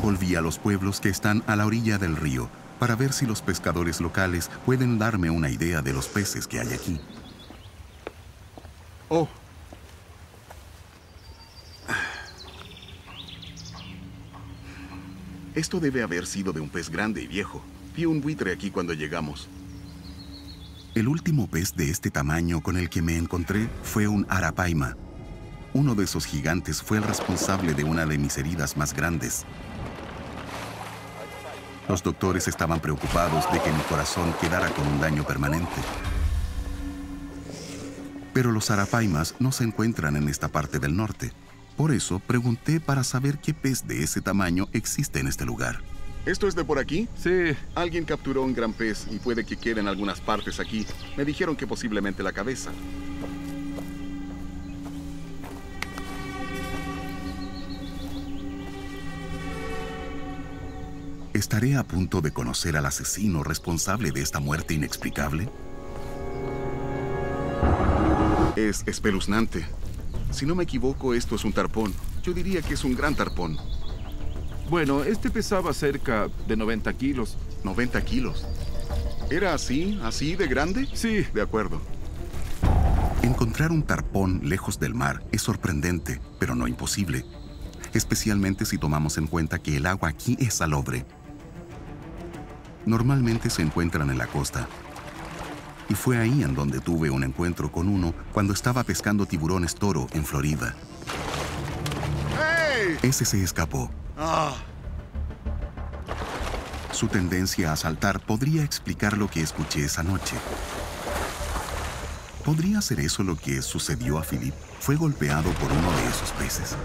Volví a los pueblos que están a la orilla del río para ver si los pescadores locales pueden darme una idea de los peces que hay aquí. Oh. Esto debe haber sido de un pez grande y viejo. Vi un buitre aquí cuando llegamos. El último pez de este tamaño con el que me encontré fue un arapaima. Uno de esos gigantes fue el responsable de una de mis heridas más grandes. Los doctores estaban preocupados de que mi corazón quedara con un daño permanente. Pero los arapaimas no se encuentran en esta parte del norte. Por eso pregunté para saber qué pez de ese tamaño existe en este lugar. ¿Esto es de por aquí? Sí. Alguien capturó un gran pez y puede que quede en algunas partes aquí. Me dijeron que posiblemente la cabeza. ¿Estaré a punto de conocer al asesino responsable de esta muerte inexplicable? Es espeluznante. Si no me equivoco, esto es un tarpón. Yo diría que es un gran tarpón. Bueno, este pesaba cerca de 90 kilos. 90 kilos. ¿Era así de grande? Sí. De acuerdo. Encontrar un tarpón lejos del mar es sorprendente, pero no imposible. Especialmente si tomamos en cuenta que el agua aquí es salobre. Normalmente se encuentran en la costa. Y fue ahí en donde tuve un encuentro con uno cuando estaba pescando tiburones toro en Florida. ¡Hey! Ese se escapó. Su tendencia a saltar podría explicar lo que escuché esa noche. ¿Podría ser eso lo que sucedió a Philip? Fue golpeado por uno de esos peces.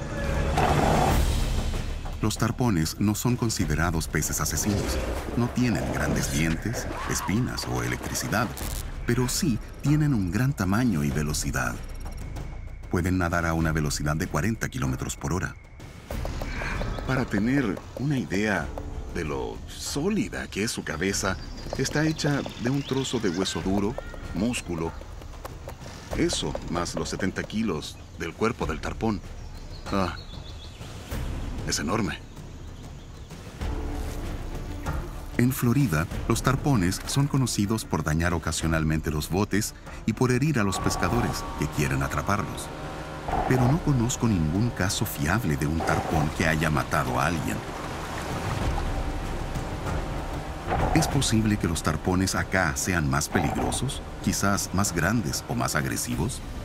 Los tarpones no son considerados peces asesinos. No tienen grandes dientes, espinas o electricidad, pero sí tienen un gran tamaño y velocidad. Pueden nadar a una velocidad de 40 kilómetros por hora. Para tener una idea de lo sólida que es su cabeza, está hecha de un trozo de hueso duro, músculo. Eso, más los 70 kilos del cuerpo del tarpón. Es enorme. En Florida, los tarpones son conocidos por dañar ocasionalmente los botes y por herir a los pescadores que quieren atraparlos. Pero no conozco ningún caso fiable de un tarpón que haya matado a alguien. ¿Es posible que los tarpones acá sean más peligrosos, quizás más grandes o más agresivos?